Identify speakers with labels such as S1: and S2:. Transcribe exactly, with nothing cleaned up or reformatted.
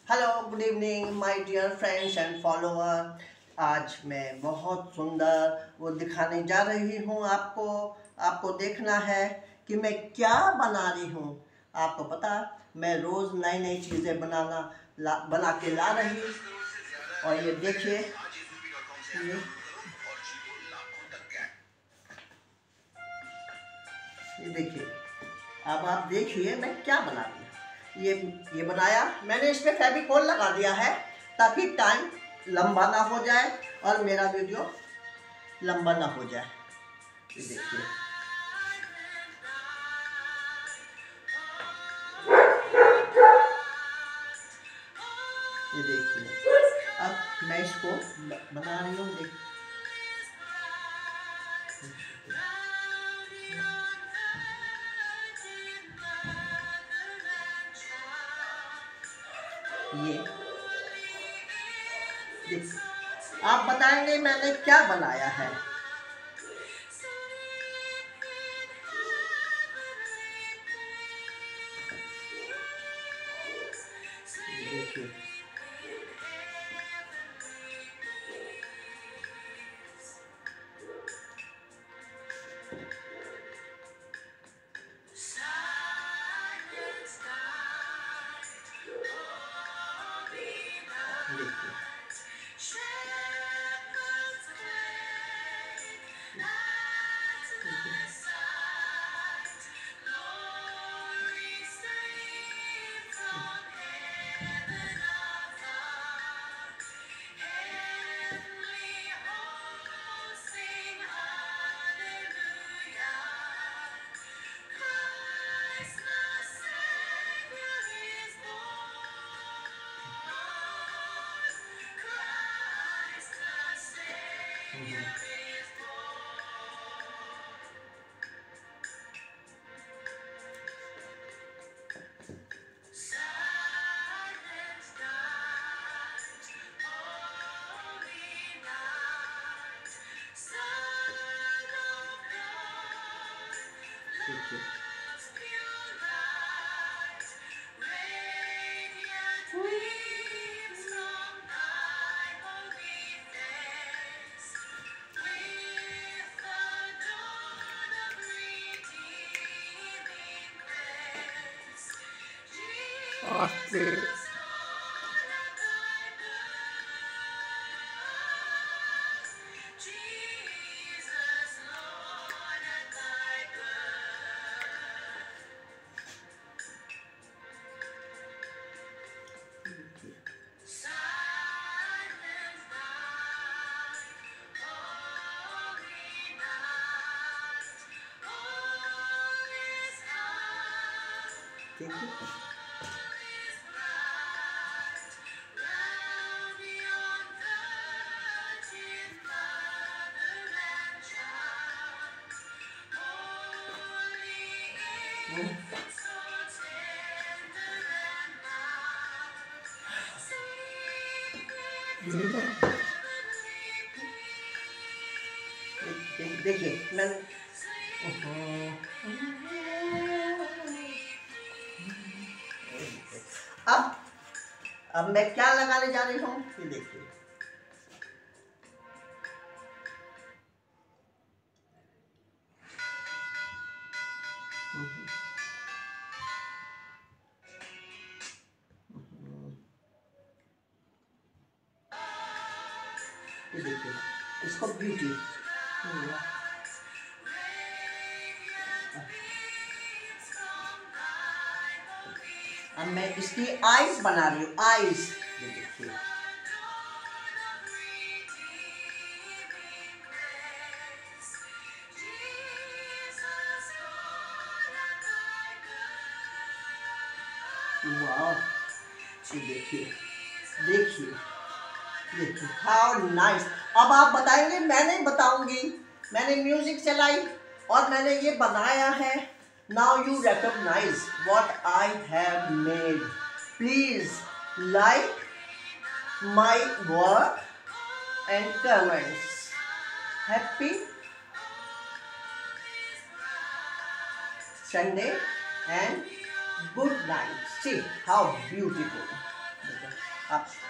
S1: Hello good evening my dear friends and follower. आज मैं बहुत सुंदर वो दिखाने जा रही हूँ आपको। आपको देखना है कि मैं क्या बना रही हूँ। आपको पता, मैं रोज़ नई नई चीज़ें बनाना ला, बना के ला रही। और ये देखिए, ये ये देखिए, अब आप देखिए मैं क्या बना रही हूँ। ये ये बनाया मैंने, इस पे फेविकोल लगा दिया है ताकि टाइम लंबा ना हो जाए और मेरा वीडियो लंबा ना हो जाए। ये देखिए, ये देखिए, अब मैं इसको बना रही हूँ। देख ये देखिए, आप बताएंगे मैंने क्या बनाया है। देखिए, देखिए, देखिए,
S2: आस्ते
S1: देखिए, देखिए मैं अब अब मैं क्या लगाने जा रही हूँ, ये देखिए। ये देखिए, इसको ब्यूटी, अब मैं इसकी आईज बना रही हूँ। आईज, ये देखिए, वाह, ये देखिए, देखिए, देखिए, हाउ नाइस। अब आप बताएंगे, मैं नहीं बताऊंगी। मैंने म्यूजिक चलाई और मैंने ये बनाया है। Now you recognise what I have made. Please like my work and comments. Happy Sunday and good night. See how beautiful. आप